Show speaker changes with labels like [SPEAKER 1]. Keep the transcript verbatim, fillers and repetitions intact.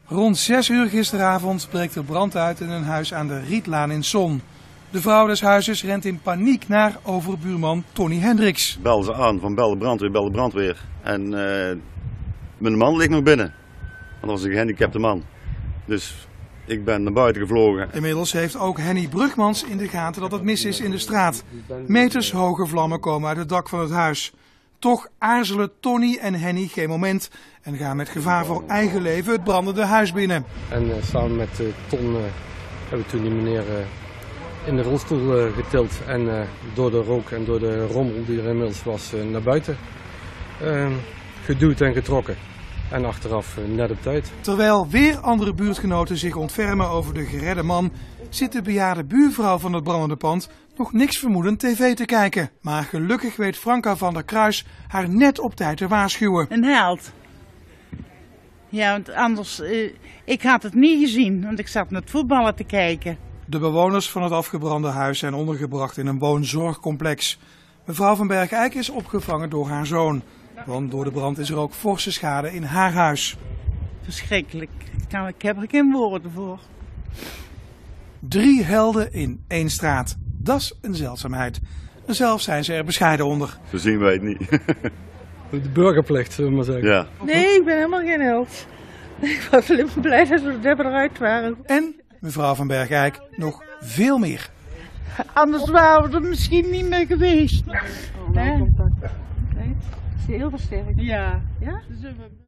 [SPEAKER 1] Rond zes uur gisteravond breekt er brand uit in een huis aan de Rietlaan in Son. De vrouw des huizes rent in paniek naar overbuurman Tony Hendricks.
[SPEAKER 2] Bel ze aan van bel de brandweer, bel de brandweer. En uh, mijn man ligt nog binnen. Want dat was een gehandicapte man. Dus ik ben naar buiten gevlogen.
[SPEAKER 1] Inmiddels heeft ook Henny Brugmans in de gaten dat het mis is in de straat. Meters hoge vlammen komen uit het dak van het huis. Toch aarzelen Tony en Henny geen moment en gaan met gevaar voor eigen leven het brandende huis binnen.
[SPEAKER 3] En uh, samen met uh, Ton uh, hebben we toen die meneer uh, in de rolstoel uh, getild en uh, door de rook en door de rommel die er inmiddels was uh, naar buiten uh, geduwd en getrokken. En achteraf uh, net op tijd.
[SPEAKER 1] Terwijl weer andere buurtgenoten zich ontfermen over de geredde man, zit de bejaarde buurvrouw van het brandende pand nog niks vermoedend tv te kijken. Maar gelukkig weet Franka van der Kruis haar net op tijd te waarschuwen.
[SPEAKER 4] Een held. Ja, want anders, uh, ik had het niet gezien, want ik zat naar het voetballen te kijken.
[SPEAKER 1] De bewoners van het afgebrande huis zijn ondergebracht in een woonzorgcomplex. Mevrouw van Bergijk is opgevangen door haar zoon. Want door de brand is er ook forse schade in haar huis.
[SPEAKER 4] Verschrikkelijk. Ik heb er geen woorden voor.
[SPEAKER 1] Drie helden in één straat. Dat is een zeldzaamheid. En zelf zijn ze er bescheiden onder.
[SPEAKER 2] Zo zien wij het niet.
[SPEAKER 3] De burgerplicht, zullen we maar zeggen.
[SPEAKER 2] Ja.
[SPEAKER 4] Nee, ik ben helemaal geen held. Ik was alleen maar blij dat we het hebben eruit waren.
[SPEAKER 1] En mevrouw van Bergijk nog veel meer.
[SPEAKER 4] Anders waren we er misschien niet meer geweest.
[SPEAKER 5] Oh, nou, komt dat. Kijk, is heel versterkt.
[SPEAKER 4] Ja. Ja?